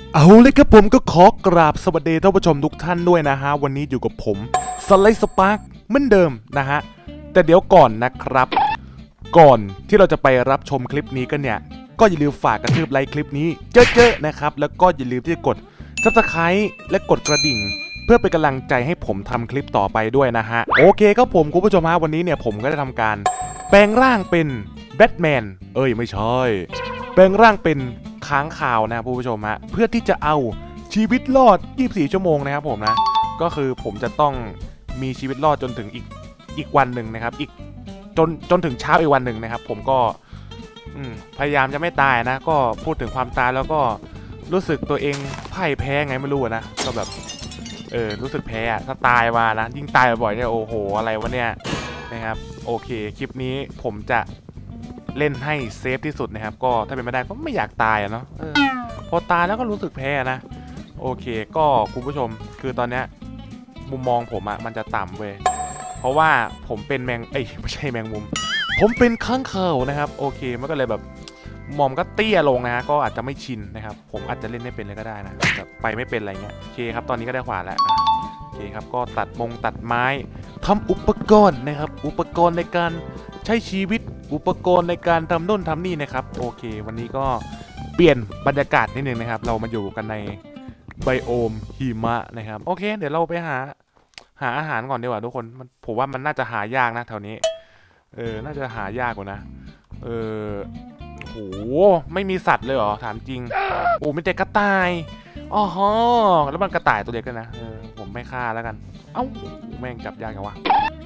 เอาเลยครับผมก็ขอกราบสวัสดีท่านผู้ชมทุกท่านด้วยนะฮะวันนี้อยู่กับผมสไลด์สปาร์คเหมือนเดิมนะฮะแต่เดี๋ยวก่อนนะครับก่อนที่เราจะไปรับชมคลิปนี้กันเนี่ยก็อย่าลืมฝากกระทืบไลค์คลิปนี้เยอะๆนะครับแล้วก็อย่าลืมที่จะกด Subscribe และกดกระดิ่งเพื่อเป็นกำลังใจให้ผมทำคลิปต่อไปด้วยนะฮะโอเคครับผมคุณผู้ชมฮะวันนี้เนี่ยผมก็ได้ทำการแปลงร่างเป็นแบทแมนไม่ใช่แปลงร่างเป็นค้างคาวนะครับผู้ชมฮะเพื่อที่จะเอาชีวิตรอด24ชั่วโมงนะครับผมนะก็คือผมจะต้องมีชีวิตรอดจนถึงอีกวันหนึ่งนะครับอีกจนถึงเช้าอีกวันหนึ่งนะครับผมก็พยายามจะไม่ตายนะก็พูดถึงความตายแล้วก็รู้สึกตัวเองพ่ายแพ้ไงไม่รู้นะก็แบบรู้สึกแพ้ถ้าตายมานะยิ่งตายบ่อยเนี่ยโอ้โหอะไรวะเนี่ยนะครับโอเคคลิปนี้ผมจะเล่นให้เซฟที่สุดนะครับก็ถ้าเป็นไม่ได้ก็ไม่อยากตายเนาะพอตายแล้วก็รู้สึกแพ้นะโอเคก็คุณผู้ชมคือตอนเนี้ยมุมมองผมมันจะต่ำเว้ยเพราะว่าผมเป็นไม่ใช่แมงมุมผมเป็นค้างคาวนะครับโอเคมันก็เลยแบบมอมก็เตี้ยลงนะก็อาจจะไม่ชินนะครับผมอาจจะเล่นไม่เป็นเลยก็ได้นะแบบไปไม่เป็นอะไรเงี้ยโอเคครับตอนนี้ก็ได้ขวานแล้วโอเคครับก็ตัดไม้ทำอุปกรณ์นะครับอุปกรณ์ในการใช้ชีวิตอุปกรณ์ในการทำโน่นทำนี่นะครับโอเควันนี้ก็เปลี่ยนบรรยากาศนิดนึงนะครับเรามาอยู่กันในไบโอมหิมะนะครับโอเคเดี๋ยวเราไปหาอาหารก่อนดีกว่าทุกคนผมว่ามันน่าจะหายากนะแถวนี้น่าจะหายากกว่านะโหไม่มีสัตว์เลยเหรอถามจริงโอ้มีแต่กระต่ายอ๋อฮะแล้วมันกระต่ายตัวเล็กกันนะผมไม่ฆ่าแล้วกันเอ้าแม่งจับยากกันวะ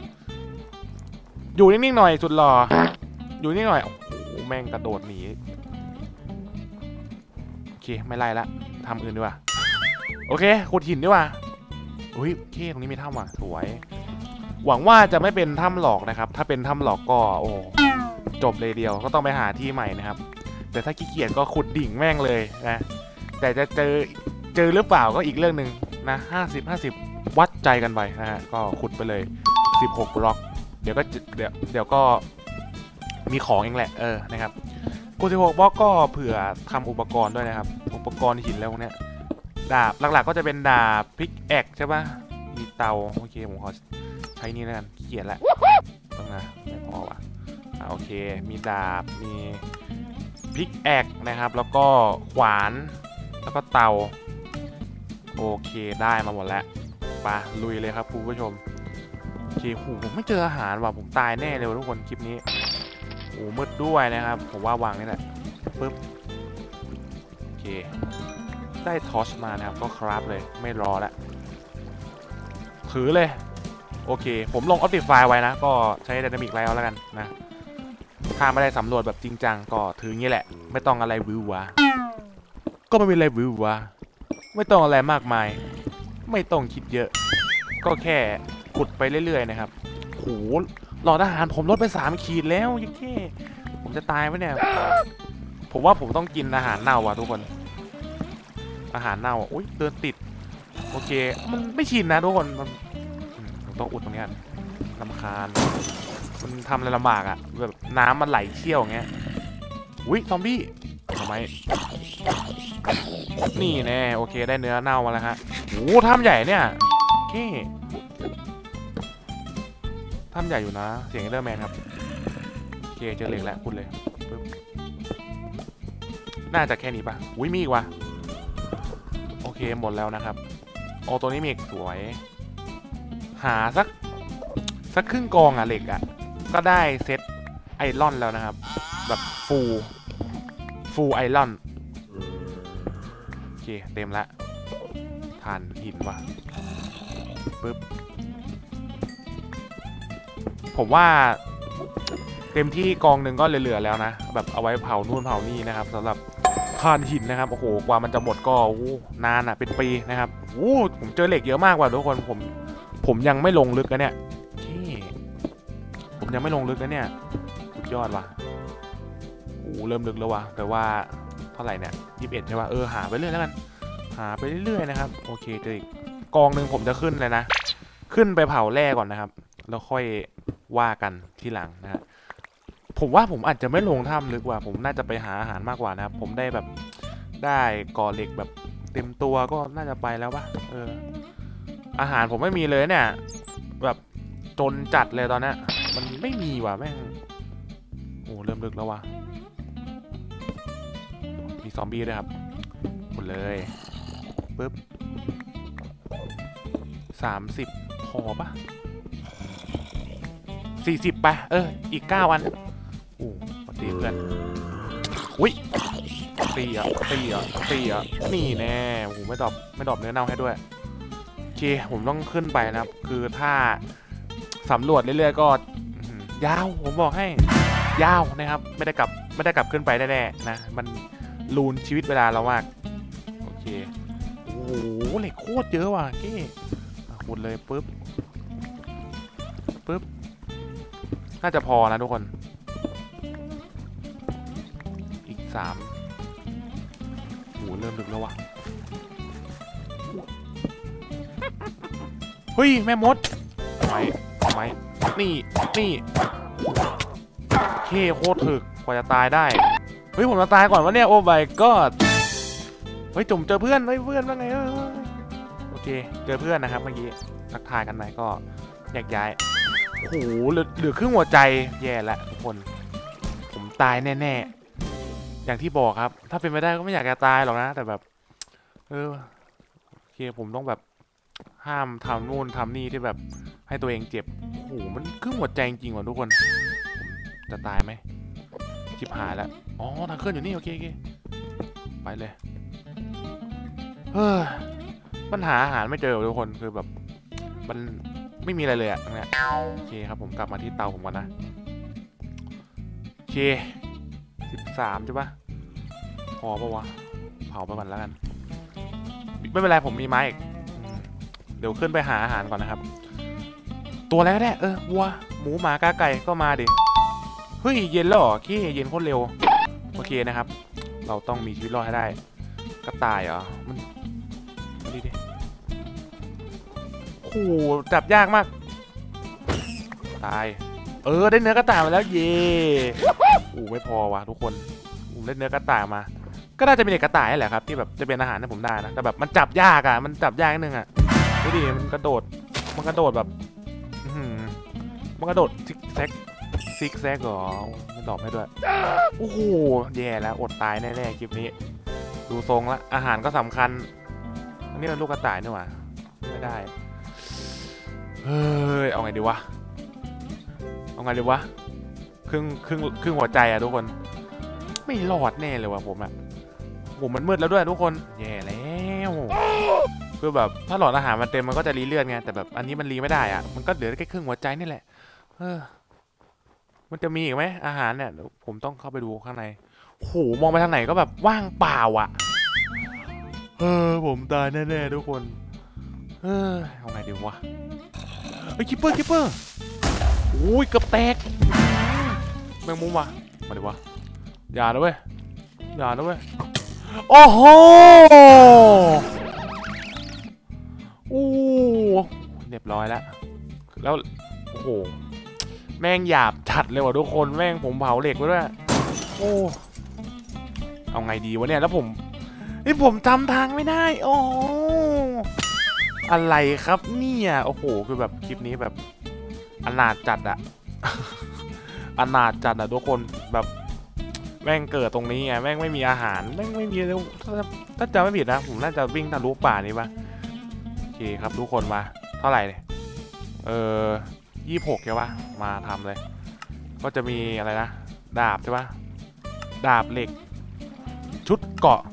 อยู่นิ่งๆหน่อยสุดหล่ออยู่นิ่งหน่อยโอ้โหแม่งกระโดดหนีโอเคไม่ไล่ละทำอื่นดีกว่าโอเคขุดหินดีกว่าอุ้ยโอเคตรงนี้มีถ้ำว่ะสวยหวังว่าจะไม่เป็นถ้ำหลอกนะครับถ้าเป็นถ้ำหลอกก็โอ้จบเลยเดียวก็ต้องไปหาที่ใหม่นะครับแต่ถ้าขี้เกียจก็ขุดดิ่งแม่งเลยนะแต่จะเจอหรือเปล่าก็อีกเรื่องหนึ่งนะ50วัดใจกันไปนะฮะก็ขุดไปเลย16บล็อกเดี๋ยวก็มีของเองแหละนะครับกู16บล็อกก็เผื่อทำอุปกรณ์ด้วยนะครับอุปกรณ์หินแล้วเนี้ยดาบหลักๆก็จะเป็นดาบพิกแอกใช่ปะมีเตาโอเคผมขอใช้นี่แล้วกันขี้เกียจละต้องนะไม่พอว่ะโอเคมีดาบมีพิกแอกนะครับแล้วก็ขวานแล้วก็เตาโอเคได้มาหมดแล้วไปลุยเลยครับคุณผู้ชมโอเคผมไม่เจออาหารว่ะผมตายแน่เลยทุกคนคลิปนี้โอ้มืดด้วยนะครับผมว่าวางนี่แหละปึ๊บโอเคได้ทอชมานะครับก็คราฟเลยไม่รอแล้วถือเลยโอเคผมลงออปติฟายไว้นะก็ใช้ไดนามิกไลท์แล้วกันนะถ้าไม่ได้สำรวจแบบจริงจังก็ถืองี้แหละไม่ต้องอะไรวิววะก็ไม่มีอะไรวิววะไม่ต้องอะไรมากมายไม่ต้องคิดเยอะก็แค่ขุดไปเรื่อยๆนะครับโหหลอดอาหารผมลดไป3 ขีดแล้วยังแค่ผมจะตายไหมเนี่ยผมว่าผมต้องกินอาหารเน่าว่ะทุกคนอาหารเน่าอุ้ยเดินติดโอเคมันไม่ชินนะทุกคนผมต้องอุดตรงนี้รำคาญมันทำอะไรลำบากอ่ะแบบน้ำมันไหลเชี่ยวอย่างเงี้ยอุ้ยซอมบี้ทำไมนี่แน่โอเคได้เนื้อเน่ามาแล้วฮะโอ้ถ้ำใหญ่เนี่ยโอเคถ้ำใหญ่อยู่นะเสียงเอเดอร์แมนครับโอเคเจอเหล็กแล้วคุณเลยน่าจะแค่นี้ปะอุ้ยมีอีกว่ะโอเคหมดแล้วนะครับโอ้ตัวนี้มีอีกสวยหาสักครึ่งกองอะเหล็กอะก็ได้เซตไอรอนแล้วนะครับแบบฟูลไอรอนโอเคเต็มละฐานหินว่ะปึ๊บผมว่าเต็มที่กองหนึ่งก็เหลือๆแล้วนะแบบเอาไว้เผานู่นเผานี่นะครับสำหรับฐานหินนะครับโอ้โหกว่ามันจะหมดก็นานอะเป็นปีนะครับผมเจอเหล็กเยอะมากกว่าทุกคนผมยังไม่ลงลึกนะเนี่ยผมยังไม่ลงลึกนะเนี่ยสุดยอดว่ะเริ่มลึกแล้วว่ะแต่ว่าเท่าไหร่เนี่ย21ใช่ป่ะหาไปเรื่อยแล้วกันหาไปเรื่อยๆนะครับโอเคเจออีกกองหนึ่งผมจะขึ้นเลยนะขึ้นไปเผาแร่ก่อนนะครับแล้วค่อยว่ากันที่หลังนะฮะผมว่าผมอาจจะไม่ลงถ้ำลึกว่าผมน่าจะไปหาอาหารมากกว่านะครับผมได้แบบได้ก่อเหล็กแบบเต็มตัวก็น่าจะไปแล้วปะอาหารผมไม่มีเลยเนี่ยแบบจนจัดเลยตอนนี้มันไม่มีว่ะแม่งโอ้เริ่มลึกแล้วว่ะมีซอมบี้ด้วยครับหมดเลยปึ๊บ30พอปะ40ไปอีก9 วันโอ้ปฏิเพื่อนอุ้ยตีอ่ะนี่แน่โอ้ไม่ดรอปเนื้อเน่าให้ด้วยโอเคผมต้องขึ้นไปนะครับคือถ้าสำรวจเรื่อยๆก็ยาวผมบอกให้ยาวนะครับไม่ได้กลับขึ้นไปแน่ๆนะมันลูนชีวิตเวลาเรามากโอเคโอ้โหเหล็กโคตรเยอะว่ะเก้หมดเลยปึ๊บน่าจะพอนะทุกคนอีก3โอ้เริ่มดึกแล้ววะเฮ้ยแม่มดไหมนี่เคโคตรถึกกว่าจะตายได้เฮ้ยผมจะตายก่อนวะเนี่ยโอ้ my god เฮ้ยจุ่มเจอเพื่อนเพื่อนว่าไงโอเคเจอเพื่อนนะครับเมื่อกี้ทักทายกันไหนก็แยกย้ายโอ้โหเหลือครึ่งหัวใจแย่แล้วทุกคนผมตายแน่ๆอย่างที่บอกครับถ้าเป็นไม่ได้ก็ไม่อยากจะตายหรอกนะแต่แบบโอเคผมต้องแบบห้ามทำนู่นทำนี่ที่แบบให้ตัวเองเจ็บโอ้โหมันครึ่งหัวใจจริงว่ะทุกคนผมจะตายไหมชิบหายแล้วอ๋อทางเคลื่อนอยู่นี่โอเคไปเลยปัญหาอาหารไม่เจอทุกคนคือแบบมันไม่มีอะไรเลยอะตรงเนี้ยโอเคครับผมกลับมาที่เตาผมก่อนนะโอเค13ใช่ปะพอปะวะเผาไปก่อนแล้วกันไม่เป็นไรผมมีไม้อีกเดี๋ยวขึ้นไปหาอาหารก่อนนะครับตัวอะไรก็ได้วัวหมูหมากาไก่ก็มาดิเฮ้ยเย็นแล้วเหรอขี้เย็นโคตรเร็วโอเคนะครับเราต้องมีชีวิตรอดให้ได้กระต่ายเหรอมันดิโอ้จับยากมากตายได้เนื้อกระต่ายมาแล้วเย่ไม่พอว่ะทุกคนผมได้เนื้อกระต่ายมาก็น่าจะมีเด็กกระต่ายแหละครับที่แบบจะเป็นอาหารให้ผมได้นะแต่แบบมันจับยากอ่ะมันจับยากนิดนึงอ่ะดูดิมันกระโดดแบบมันกระโดดซิกแซกเหรอมันดรอปให้ด้วยโอ้โหแย่แล้วอดตายแน่ๆคลิปนี้ดูทรงละอาหารก็สำคัญอันนี้มันลูกกระต่ายนี่หว่าไม่ได้เอาไงดีวะครึ่งหัวใจอะทุกคนไม่รอดแน่เลยว่ะผมมันมืดแล้วด้วยทุกคนแย่แล้วคือแบบถ้าหลอดอาหารมันเต็มมันก็จะรีเลือดไงแต่แบบอันนี้มันรีไม่ได้อะมันก็เหลือแค่ครึ่งหัวใจนี่แหละมันจะมีอีกไหมอาหารเนี่ยผมต้องเข้าไปดูข้างในโหมองไปทางไหนก็แบบว่างเปล่าอ่ะผมตายแน่ๆทุกคนเอาไงดีวะคิปเปอร์โอ้ยเกือบแตกแมงมุมว่ะมาดิวะอย่านะเว้ยโอ้โหเรียบร้อยแล้วโอ้โหแม่งหยาบจัดเลยว่ะทุกคนแม่งผมเผาเหล็กไว้ด้วยเอาไงดีวะเนี่ยแล้วผมจำทางไม่ได้โอ้อะไรครับเนี่ยโอ้โหคือแบบคลิปนี้แบบอนาถจัดอะทุกคนแบบแม่งเกิดตรงนี้ไงแม่งไม่มีอาหารแม่งไม่มีแล้วถ้าจำไม่ผิดนะผมน่าจะวิ่งทะลุป่านี้ปะโอเคครับทุกคนมาเท่าไหร่เนี่ย26ใช่ปะมาทำเลยก็จะมีอะไรนะดาบใช่ปะดาบเหล็กชุดเกาะ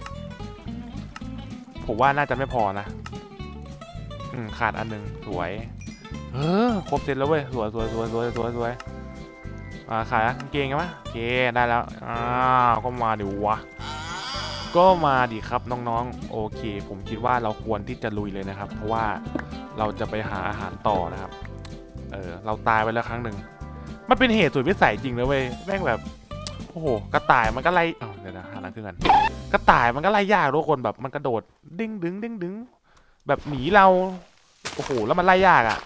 ผมว่าน่าจะไม่พอนะขาดอันหนึ่งสวยครบเสร็จแล้วเว้ยสวยขายกางเกงกันปะโอเคได้แล้วก็มาดิวะก็มาดิครับน้องๆโอเคผมคิดว่าเราควรที่จะลุยเลยนะครับเพราะว่าเราจะไปหาอาหารต่อนะครับเราตายไปแล้วครั้งหนึ่งมันเป็นเหตุสุดวิสัยจริงเลยเว้ยแม่งแบบโอ้โหกระต่ายมันก็ไล่เดี๋ยวนะหาหลังขึ้นกันกระต่ายมันก็ไล่ยากทุกคนแบบมันกระโดดดึงแบบหนีเราโอ้โหแล้วมันไล่ยากอ่ะ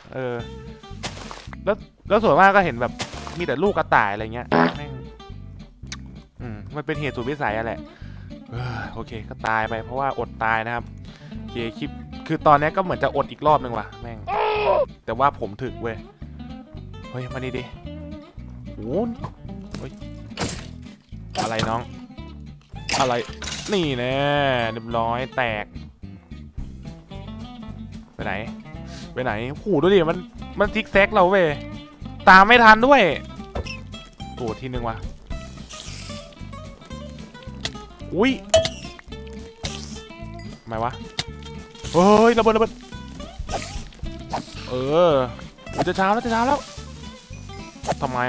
แล้วส่วนมากก็เห็นแบบมีแต่ลูกกระต่ายอะไรเงี้ยแม่งมันเป็นเหตุสุดวิสัยอะแหละโอเคก็ตายไปเพราะว่าอดตายนะครับโอเคคลิปคือตอนนี้ก็เหมือนจะอดอีกรอบนึงว่ะแม่งแต่ว่าผมถึกเว้ยเฮ้ยมานี่ดิโอ้ยอะไรน้องอะไรนี่แน่เรียบร้อยแตกไปไหนโอ้โหดูดิมันซิกแซกเราเว้ยตามไม่ทันด้วยโอ้ทีนึงว่ะอุ้ยทำไมวะเฮ้ยระเบิดจะเช้าแล้วทำไม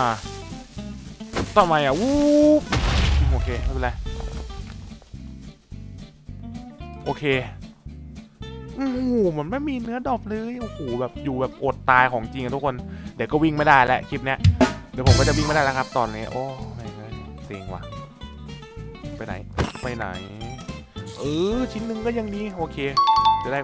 วู้โอเคไม่เป็นไรโอเคโอ้โหมันไม่มีเนื้อดรอปเลยโอ้โหแบบอยู่แบบอดตายของจริงทุกคนเดี๋ยวก็วิ่งไม่ได้แล้วคลิปเนี้ยเดี๋ยวผมก็จะวิ่งไม่ได้แล้วครับตอนนี้โอ้ไม่เลยเซ็งว่ะไปไหนชิ้นหนึ่งก็ยังดีโอเคจะได้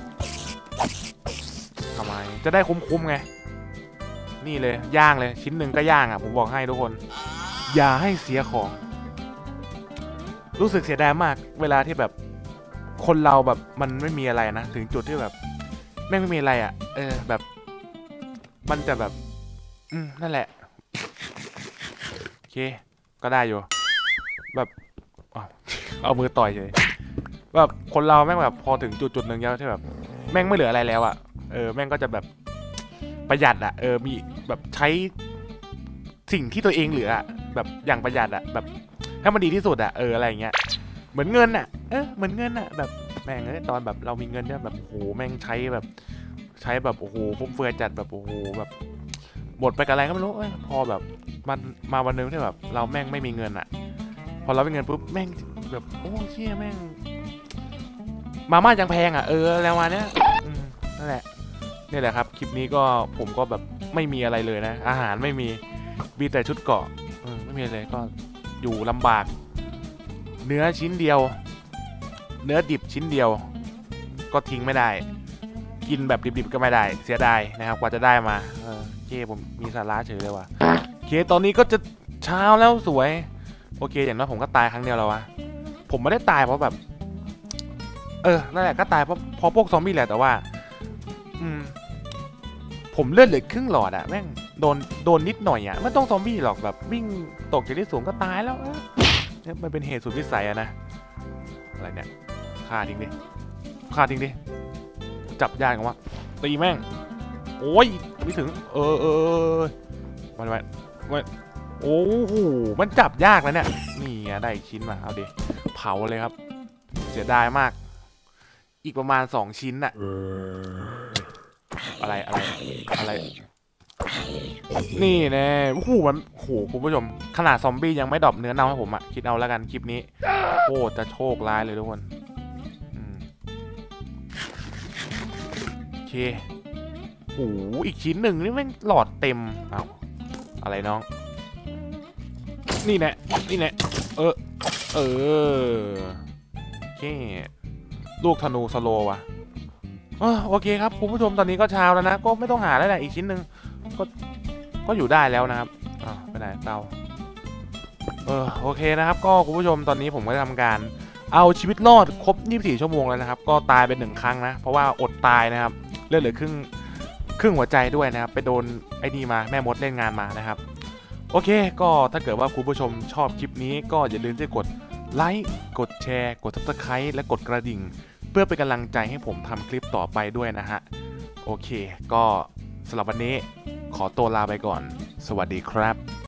ทำไมจะได้คุ้มไงนี่เลยย่างเลยชิ้นหนึ่งก็ย่างผมบอกให้ทุกคนอย่าให้เสียของรู้สึกเสียดายมากเวลาที่แบบคนเราแบบมันไม่มีอะไรนะถึงจุดที่แบบแม่งไม่มีอะไรแบบมันจะแบบนั่นแหละโอเคก็ได้อยู่แบบเอามือต่อยเลยแบบคนเราแม่งแบบพอถึงจุดหนึ่งแล้วที่แบบแม่งไม่เหลืออะไรแล้วแม่งก็จะแบบประหยัดมีแบบใช้สิ่งที่ตัวเองเหลือแบบอย่างประหยัดแบบให้มันดีที่สุดอะไรอย่างเงี้ยเหมือนเงินเหมือนเงินแบบแม่งตอนแบบเรามีเงินเนี่ยแบบโอ้โหแม่งใช้แบบโอ้โหฟุ่มเฟือยจัดแบบโอ้โหแบบหมดไปกับอะไรก็ไม่รู้พอแบบมันมาวันนึงที่แบบเราแม่งไม่มีเงินพอเราไม่มีเงินปุ๊บแม่งแบบโอ้เชี่ยแม่งมาม่ายังแพงแล้วมาเนี้ยนั่นแหละนี่แหละครับคลิปนี้ก็ผมก็แบบไม่มีอะไรเลยนะอาหารไม่มีแต่ชุดเกราะไม่มีเลยก็อยู่ลำบากเนื้อชิ้นเดียวเนื้อดิบชิ้นเดียวก็ทิ้งไม่ได้กินแบบดิบๆก็ไม่ได้เสียดายนะครับกว่าจะได้มาเคผมมีสาระเฉยเลยว่ะเคตอนนี้ก็จะเช้าแล้วสวยโอเคอย่างน้อยผมก็ตายครั้งเดียวแล้ววะผมไม่ได้ตายเพราะแบบนั่นแหละก็ตายเพราะพวกซอมบี้แหละแต่ว่าผมเลือดเหลือครึ่งหลอดแม่งโดนนิดหน่อยไม่ต้องซอมบี้หรอกแบบวิ่งตกจากที่สูงก็ตายแล้วเนี่ยมันเป็นเหตุสุดวิสัยนะอะไรเนี่ยฆ่าทิ้งดิจับยากกันวะตีแม่งโอ้ยไม่ถึงมันโอ้โหมันจับยากแล้วเนี่ยนี่ไงได้ชิ้นมาเอาดิเผาเลยครับเสียดายมากอีกประมาณ2ชิ้นอะไรนี่แน่โอ้โหมันโอ้โหคุณผู้ชมขนาดซอมบี้ยังไม่ดรอปเนื้อเน่าให้ผมคิดเอาแล้วกันคลิปนี้โคตรจะโชคร้ายเลยทุกคนโอเคโอ้โหอีกชิ้นหนึ่งนี่แม่งหลอดเต็มอะไรน้องนี่แน่โอเคลูกธนูสโลว่ะโอเคครับคุณผู้ชมตอนนี้ก็เช้าแล้วนะก็ไม่ต้องหาแล้วแหละอีกชิ้นหนึ่งก็อยู่ได้แล้วนะครับไปไหนเตาโอเคนะครับก็คุณผู้ชมตอนนี้ผมก็ทำการเอาชีวิตรอดครบ24ชั่วโมงแล้วนะครับก็ตายเป็น1ครั้งนะเพราะว่าอดตายนะครับเลือดเหลือครึ่งหัวใจด้วยนะครับไปโดนไอ้นี่มาแม่มดเล่นงานมานะครับโอเคก็ถ้าเกิดว่าคุณผู้ชมชอบคลิปนี้ก็อย่าลืมที่กดไลค์กดแชร์กด Subscribe และกดกระดิ่งเพื่อเป็นกำลังใจให้ผมทำคลิปต่อไปด้วยนะฮะโอเคก็สำหรับวันนี้ขอตัวลาไปก่อนสวัสดีครับ